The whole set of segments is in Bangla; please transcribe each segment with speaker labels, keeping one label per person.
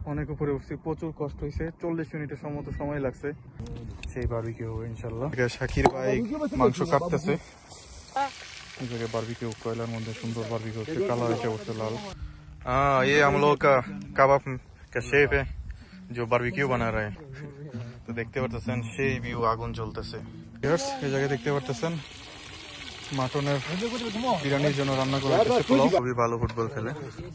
Speaker 1: অনেক উপরে উঠছি, প্রচুর কষ্ট হয়েছে, 40 মিনিটের মতো সময় লাগছে। সেই বারবিকিউ ইনশাল্লাহ। শাকির ভাই মাংস কাটতেছে, এই জায়গায় বারবিকিউ কয়লার মধ্যে সুন্দর বারবিকিউ হচ্ছে, কালার এসে উঠছে লাল। ये हम लोग का कबाब का शेफ है जो बारबेक्यू बना रहा है। তো দেখতে পারতেছেন সেই ভিউ, আগুন জ্বলতেছে। এই জায়গায় দেখতে পারতেছেন মাটনের বিরিয়ানির জন্য রান্না করা হচ্ছে পোলাও। খুবই ভালো ফুটবল খেলে।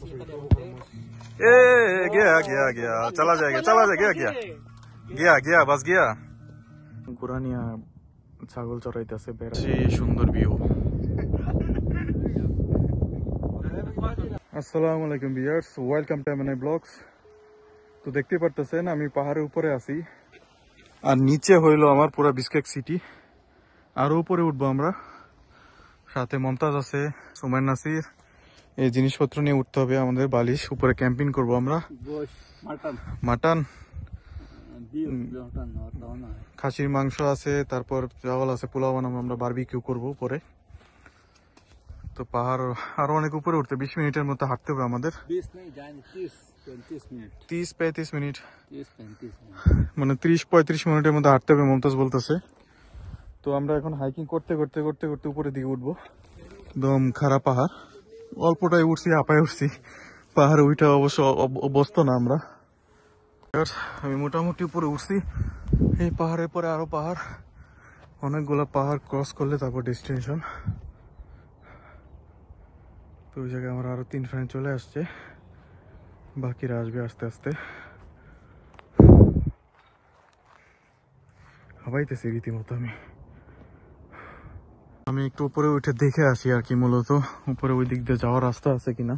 Speaker 1: ए गया गया गया चला जाएगा गया गया गया गया बस गया। গুরানিয়া ছাগল চড়াইতেছে, বেশি সুন্দর ভিউ। আসসালামু আলাইকুম viewers, welcome to MNI blogs. তো দেখতে পারতেছেন আমি পাহাড়ের উপরে আছি, আর নিচে হইলো আমার পুরা বিশকেক সিটি। আরো উপরে উঠবো আমরা, সাথে মমতাজ আছে, সুমাইর নাসির। এই জিনিসপত্র নিয়ে উঠতে হবে আমাদের, বালিশ। উপরে ক্যাম্পিং করবো আমরা। মাটন, খাসির মাংস আছে, তারপর চাওয়াল আছে, পোলাও বানাবো আমরা, বারবিকিউ করবো উপরে। তো পাহাড় আরো অনেক উপরে উঠতে 20 মিনিটের মতো হাঁটতে হবে আমাদের। 30-35 মিনিট, মানে 30-35 মিনিটের মধ্যে হাঁটতে হবে মমতাজ বলতেছে। তো আমরা এখন হাইকিং করতে করতে করতে করতে উপরের দিকে উঠবো। একদম খারাপ পাহাড়, অল্পটাই উঠছি, হাঁপায় উঠছি। পাহাড়ে ওইটা অবশ্য অবস্থা না আমরা। আমি মোটামুটি উপরে উঠছি। এই পাহাড়ের পরে আরো পাহাড়, অনেকগুলো পাহাড় ক্রস করলে তারপর ডেস্টিনেশন। তো ওই জায়গায় আমার আরো 3 ফ্রেন্ড চলে আসছে, বাকিরা আসবে আস্তে আস্তে। হাবাইতেছি রীতিমতো। আমি একটু উপরে উঠে দেখে আসি আর কি, মূলত উপরে ওই দিক দিয়ে যাওয়ার রাস্তা আছে কিনা।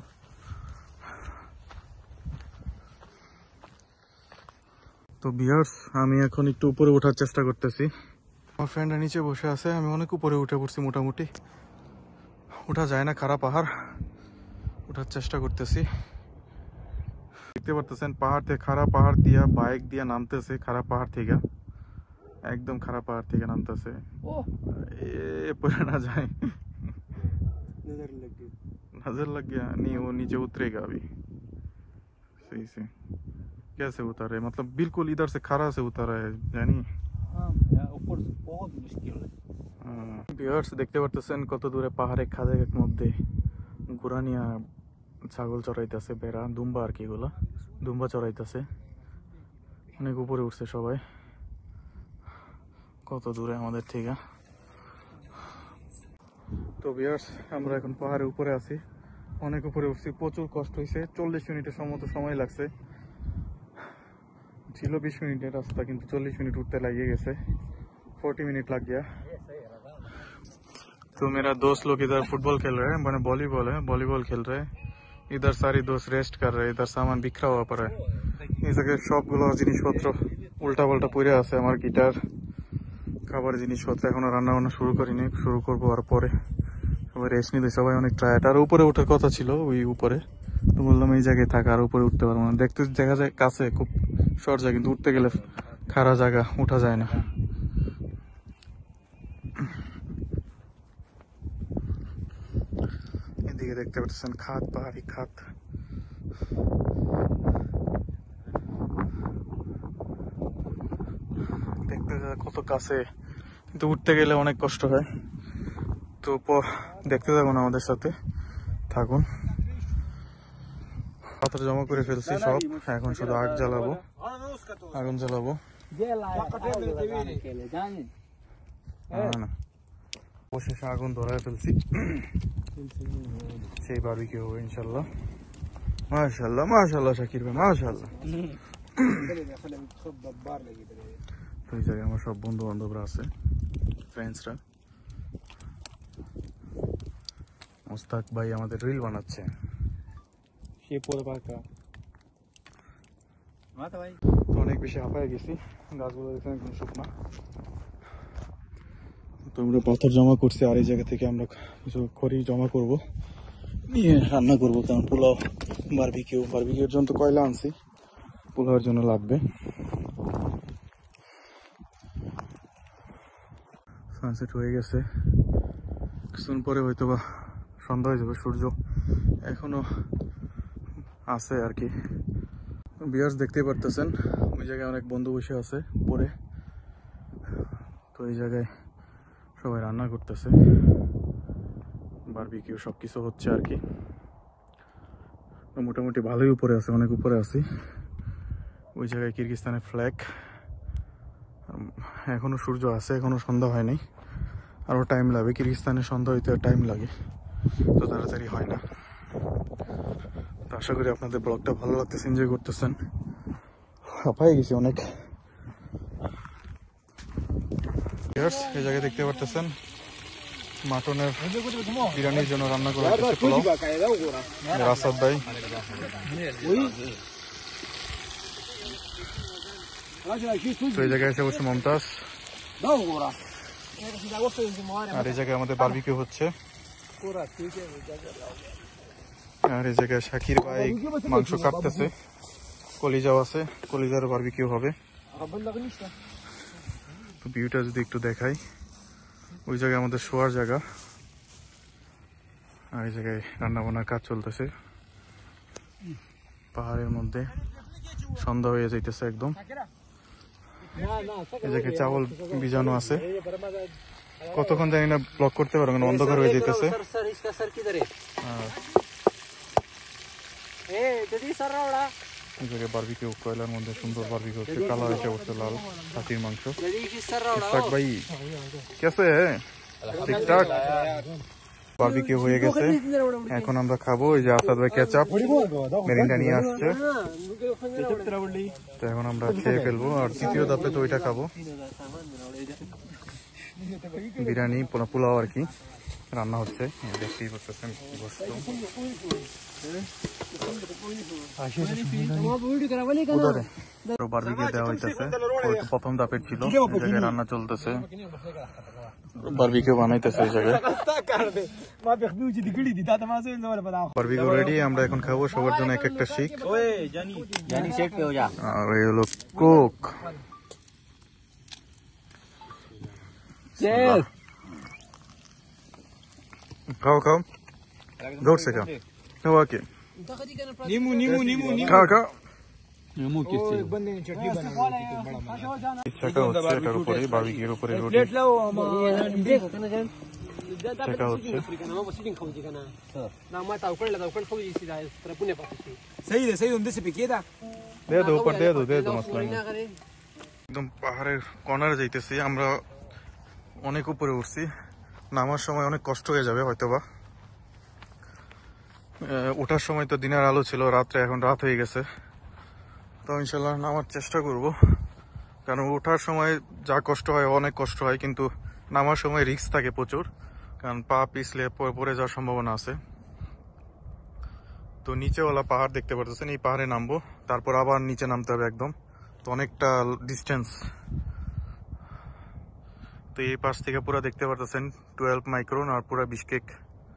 Speaker 1: তো ভিউয়ার্স, আমি এখন একটু উপরে ওঠার চেষ্টা করতেছি। আমার ফ্রেন্ডরা নিচে বসে আছে, আমি অনেক উপরে উঠে পড়ছি। মোটামুটি ওঠা যায় না, খারাপ পাহাড়, ওঠার চেষ্টা করতেছি। দেখতে পারতেছেন পাহাড় থেকে, খারাপ পাহাড় দিয়া বাইক দিয়া নামতেছে, খারাপ পাহাড় থেকে, একদম খারাপ পাহাড় থেকে নামতেছে। पड़े ना जाए, नजर लग गया। नहीं, वो नीचे उतरेगा अभी। सही से कैसे उतारे, मतलब बिल्कुल इधर से खरा से उतारा है जानी। ऊपर से बहुत मुश्किल है। ভিউয়ার্স দেখতে পারতেছেন কত দূরে পাহাড়ের খাদের মধ্যে গুরানিয়া ছাগল চড়াইতেছে, বেড়া দুম্বা আর কি, এগুলা দুম্বা চড়াইতেছে। অনেক উপরে উঠছে সবাই, কত দূরে আমাদের থেকে। তো ভিউয়ার্স, আমরা এখন পাহাড়ের উপরে আছি, অনেক উপরে উঠছি, প্রচুর কষ্ট হয়েছে, 40 মিনিটের মতো সময় লাগছে। ছিল 20 মিনিটের রাস্তা, কিন্তু 40 মিনিট উঠতে লাগিয়ে গেছে, 40 मिनट लग गया। तो मेरा दोस्त लोग इधर फुटबॉल खेल रहे हैं, मैंने वॉलीबॉल है, वॉलीबॉल खेल रहे हैं। इधर सारी दोस्त रेस्ट कर रहे हैं, इधर सामान बिखरा हुआ पड़ा है। এই জায়গায় সবগুলো জিনিসপত্র উল্টা পাল্টা পড়ে আছে, আমার গিটার, খাবার জিনিসপত্র। এখনো রান্না বান্না শুরু করিনি, শুরু করবো আর পরে। সবাই রেস্ট নিতে, সবাই অনেক টায়ার্ড। আর উপরে ওঠার কথা ছিল ওই উপরে, তো বললাম এই জায়গায় থাকা, আর উপরে উঠতে পারবো না। দেখতে দেখা যায় কাছে, খুব শর্ট যায়, কিন্তু উঠতে গেলে খাড়া জায়গা, উঠা যায় না। এদিকে দেখতে পাচ্ছেন খাত, পাহাড়ি খাত। দেখতে কত কাছে, কিন্তু উঠতে গেলে অনেক কষ্ট হয়। তো দেখতে থাকুন, আমাদের সাথে থাকুন। পাথর জমা করে ফেলছি সব, এখন শুধু আগুন জ্বালাবো। অবশেষে আগুন ধরায় ফেলছি, সেই বারবিকিউ হবে ইনশাল্লাহ। মাশাআল্লাহ মাশাআল্লাহ শাকির ভাই, মাশাআল্লাহ। তো এই জায়গায় আমার সব বন্ধু বান্ধবরা আছে, ফ্রেন্ডসরা। মুস্তাক ভাই আমাদের রিল বানাচ্ছে। তো অনেক বেশি হাঁপায় গেছি, গাছগুলো দেখতে একদম শুকনা। তো আমরা পাথর জমা করছি, আর এই জায়গা থেকে আমরা কিছু খড়ি জমা করব, নিয়ে রান্না করবো। কারণ পোলাও, বারবিকিউর জন্য তো কয়লা আনছি, পোলাওর জন্য লাগবে। সানসেট হয়ে গেছে, কিছুক্ষণ পরে হয়তো বা সন্ধ্যা হয়ে যাবে। সূর্য এখনো আছে আর কি। ভিউয়ার্স দেখতেই পারতেছেন ওই জায়গায় অনেক বন্ধু বসে আছে পরে, তো এই জায়গায় সবাই রান্না করতেছে, বারবিকিউ সব কিছু হচ্ছে আর কি। মোটামুটি ভালোই উপরে আছে, অনেক উপরে আছি। ওই জায়গায় কিরগিজস্তানের ফ্ল্যাগ, এখনো সূর্য আছে, এখনো সন্ধ্যা হয়নি, আরও টাইম লাগবে। কিরগিজস্তানের সন্ধ্যা হইতে টাইম লাগে, তো তাড়াতাড়ি হয় না। তো আশা করি আপনাদের ব্লগটা ভালো লাগতেছে, এনজয় করতেছেন। হাঁপাই গেছি অনেক। এই জায়গায় দেখতে পারতেছেন মাটনের বিরিয়ানির জন্য রান্না করা হচ্ছে পোলাও। রাসাদ ভাই তো এই জায়গায় এসে বসে মমতাজ, আর এই জায়গায় আমাদের বারবিকিউ হচ্ছে, আর এই জায়গায় শাকির ভাই মাংস কাটতেছে, কলিজাও আছে, কলিজার বারবিকিউ হবে। তো ভিউটা যদি একটু দেখাই, ওই জায়গায় আমাদের শোয়ার জায়গা, আর এই জায়গায় রান্না বান্নার কাজ চলতেছে পাহাড়ের মধ্যে। সন্ধ্যা হয়ে যাইতেছে একদম। এই জায়গায় চাউল ভিজানো আছে, কতক্ষণ জানি না ব্লক করতে পারবো না, অন্ধকার হয়ে যাইতেছে। এই জায়গায় বারবিকিউ কয়লার মধ্যে সুন্দর বারবিকিউ হচ্ছে, কালার এসে বসছে লাল খাসির মাংস। ইসহাক ভাই কেসে ঠিকঠাক? বারবিকিউ হয়ে গেছে, এখন আমরা খাবো। এই যে আসাদ ভাই কেচাপ মেরিন্ডা নিয়ে আসছে, তো এখন আমরা খেয়ে ফেলবো। আর তৃতীয় ধাপে তো ওইটা খাবো, বিরিয়ানি পোলাও আর কি রান্না হচ্ছে, দেখতেই পাচ্ছেন। বারবিকিউ দেওয়া হইতেছে, প্রথম ধাপের ছিল, এই জায়গায় রান্না চলতেছে, বারবিকিউ বানাইতেছে এই জায়গায়। বারবিকিউ রেডি, আমরা এখন খাবো। সবার জন্য এক একটা শিক, আর এই হলো কোক। খাও খাও, ধরছে খাও, ওকে খাও খাও। চাকা হচ্ছে এটার উপরে, বারবিকিউর উপরে রুটি চাকা হচ্ছে। একদম পাহাড়ের কর্নারে যাইতেছি আমরা, অনেক উপরে উঠছি, নামার সময় অনেক কষ্ট হয়ে যাবে হয়তোবা। ওঠার সময় তো দিনের আলো ছিল, রাত্রে এখন রাত হয়ে গেছে। তো ইনশাল্লাহ নামার চেষ্টা করব, কারণ ওঠার সময় যা কষ্ট হয় অনেক কষ্ট হয়, কিন্তু নামার সময় রিস্ক থাকে প্রচুর, কারণ পা পিছলে পড়ে যাওয়ার সম্ভাবনা আছে। তো নিচেওয়ালা পাহাড় দেখতে পারতেছেন, এই পাহাড়ে নামবো, তারপর আবার নিচে নামতে হবে একদম, তো অনেকটা ডিস্টেন্স। তো এই পাশ থেকে পুরো দেখতে পারতেছেন 12 মাইক্রন আর পুরো বিশকেক।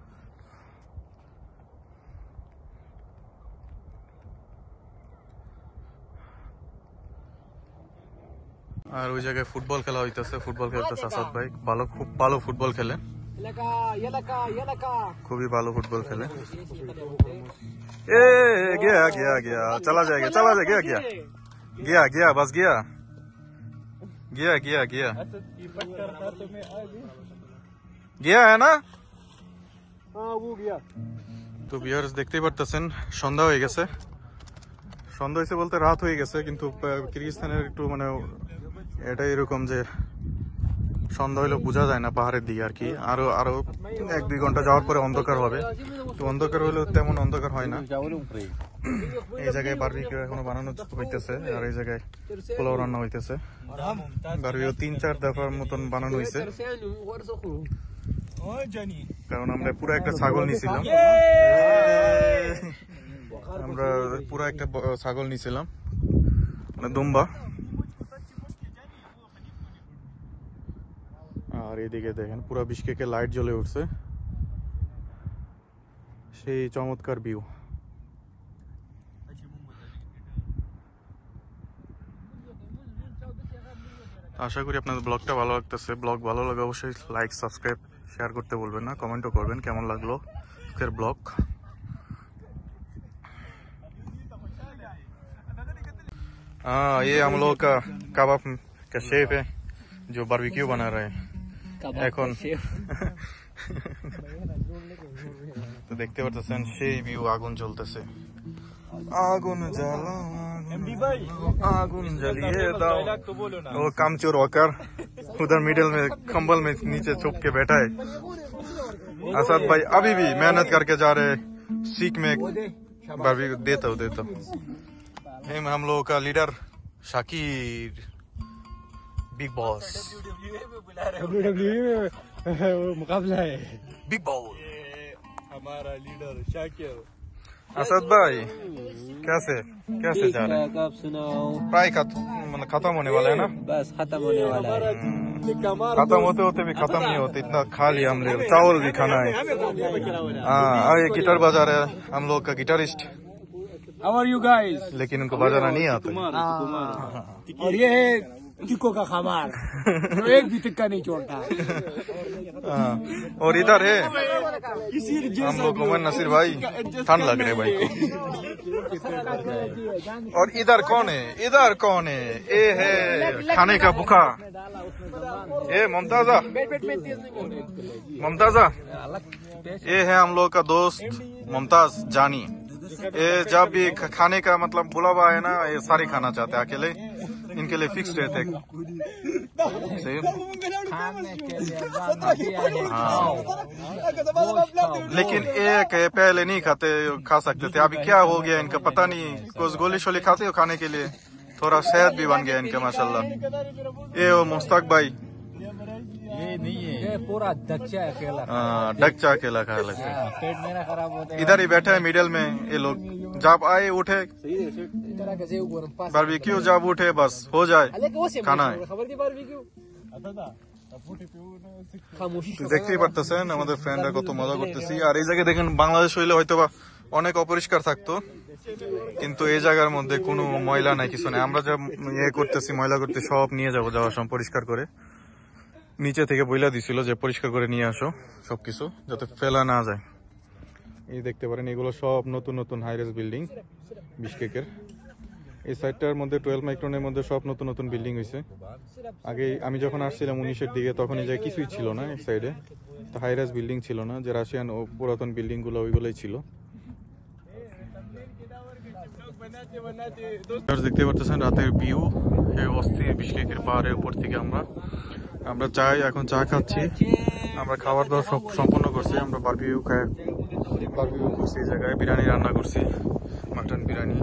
Speaker 1: আর ওই জায়গায় ফুটবল খেলা হইতেছে, ফুটবল খেলতেছে আসাদ ভাই, খুব ভালো ফুটবল খেলে, খুবই ভালো ফুটবল খেলে। এ গিয়া গিয়া গিয়া চলা যায় গিয়া গিয়া গিয়া গিয়া বাস গিয়া गया गया गया गया है ना। তো ভিউয়ার্স দেখতেই পারতেছেন সন্ধ্যা হয়ে গেছে, সন্ধ্যা হয়েছে বলতে রাত হয়ে গেছে, কিন্তু কিরগিজস্তানের একটু মানে এটা এরকম যে সন্ধ্যা হইলে বোঝা যায় না পাহাড়ের দিকে আর কি। আরো 1-2 ঘন্টা যাওয়ার পরে অন্ধকার হবে, তো অন্ধকার হইলেও তেমন অন্ধকার হয় না। এই জায়গায় বারবিকিউ এখনো বানানো হইতেছে, আর এই জায়গায় পোলাও রান্না হইতেছে। বারবিকিউ 3-4 দফার মতন বানানো হয়েছে, কারণ আমরা পুরো একটা ছাগল নিছিলাম, মানে দুম্বা। আর এদিকে দেখেন পুরো বিশকেকে লাইট জ্বলে উঠছে, সেই চমৎকার ভিউ। আশা করি আপনাদের ব্লগটা ভালো লাগতেছে। ব্লগ ভালো লাগে অবশ্যই লাইক, সাবস্ক্রাইব, শেয়ার করতে বলবেন না, কমেন্টও করবেন কেমন লাগলো আজকের ব্লগ। हाँ, ये हम लोग का कबाब का शेफ है जो बारबेक्यू बना रहे हैं এখন। তো দেখতে পারতেছেন সেই ভিউ, আগুন জ্বলতেছে, আগুন জ্বালা आगुन जलिए दाओ। वो कामचोर होकर उधर मिडिल में कंबल में नीचे छुप के बैठा है। असद भाई अभी भी मेहनत करके जा रहे सीख में बारबेक्यू देता हूँ। हम लोगों का लीडर शाकिर, बिग बॉस,
Speaker 2: मुकाबला है
Speaker 1: बिग बॉस
Speaker 2: हमारा लीडर शाकिर।
Speaker 1: असद भाई कैसे कैसे जा रहे हैं?
Speaker 2: आप सुनाओ।
Speaker 1: प्राय खत्म होने वाला है ना?
Speaker 2: बस खत्म होने वाला है।
Speaker 1: खत्म होते होते भी खत्म नहीं होते, इतना खा लिया हमने। चावल भी खाना है। हाँ, ये गिटार बजा रहे हैं हम लोग का guitarist.
Speaker 2: How are you guys?
Speaker 1: लेकिन उनको बजाना नहीं आता।
Speaker 2: और ये है टिक्को का खमार, जो एक भी टिक्का नहीं छोड़ता।
Speaker 1: और इधर है हम लोग मोहम्मद नसीर भाई, ठंड लग रहे भाई को। और इधर कौन है? इधर कौन है? ये है खाने का भूखा, ये मुमताजा। मुमताजा ये है हम लोग का दोस्त मुमताज जानी। ये जब भी खाने का मतलब बुलावा है ना, ये सारे खाना चाहते हैं अकेले, इनके लिए फिक्स रहते हैं। हाँ, लेकिन एक है पहले नहीं खा सकते थे, अभी क्या हो गया इनका पता नहीं। कुछ गोली शोली खाते हो खाने के लिए, थोड़ा सेहत भी बन गया इनका माशाल्लाह। ये वो मुश्ताक भाई,
Speaker 2: ये नहीं है, ये पूरा डक्चा अकेला।
Speaker 1: डक्चा अकेला खा लगता है।
Speaker 2: पेट मेरा खराब होता है।
Speaker 1: इधर ही बैठे हैं मिडिल में ये लोग। जब आए उठे बारबेक्यू, जब उठे बस हो जाए खाना है। দেখতেই পারতেছেন আমাদের ফ্রেন্ডরা কত মজা করতেছি। আর এই জায়গায় দেখেন বাংলাদেশ হইলে হয়তো বা অনেক অপরিষ্কার থাকতো, কিন্তু এই জায়গার মধ্যে কোনো ময়লা নাই, কিছু নাই। আমরা যা ইয়ে করতেছি, ময়লা করতে সব নিয়ে যাবো যাওয়ার সময় পরিষ্কার করে। নিচে থেকে বইলা দিছিল যে পরিষ্কার করে নিয়ে আসো সবকিছু, যাতে ফেলা না যায়। এই দেখতে পারেন এগুলো সব নতুন নতুন হাইরাইজ বিল্ডিং বিশকেকের। এই সাইডটার মধ্যে 12 মাইক্রনের মধ্যে সব নতুন নতুন বিল্ডিং হয়েছে। আগে আমি যখন আসছিলাম 19-এর দিকে, তখন এই জায়গায় কিছুই ছিল না, এক সাইডে তো হাইরাইজ বিল্ডিং ছিল না, যে রাশিয়ান ও পুরাতন বিল্ডিং গুলো ওইগুলোই ছিল। দেখতে পারতেছেন রাতের ভিউ, এই অস্থির বিশকেকের পাহাড়ের উপর থেকে আমরা চাই এখন চা খাচ্ছি। আমরা খাবার দাবার সব সম্পন্ন করছি। আমরা বারবিকিউ করছি, এই জায়গায় বিরিয়ানি রান্না করছি, মাটন বিরিয়ানি।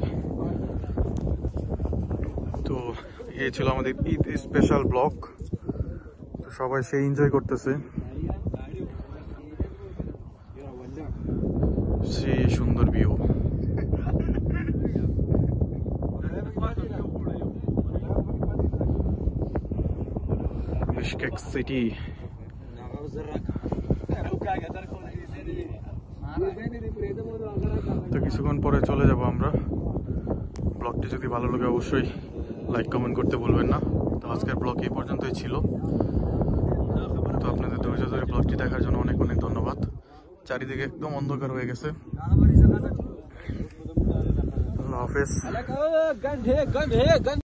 Speaker 1: তো এই ছিল আমাদের ঈদ স্পেশাল ব্লগ। তো সবাই সেই এনজয় করতেছে, সেই সুন্দর ভিউ। Bishkek city. তো কিছুক্ষণ পরে চলে যাব আমরা। ব্লগটি যদি ভালো লাগে অবশ্যই লাইক কমেন্ট করতে ভুলবেন না। তো আজকের ব্লগ এই পর্যন্তই ছিল। তো আপনাদের ধৈর্য ধরে ব্লগটি দেখার জন্য অনেক অনেক ধন্যবাদ। চারিদিকে একদম অন্ধকার হয়ে গেছে। আল্লাহ হাফেজ।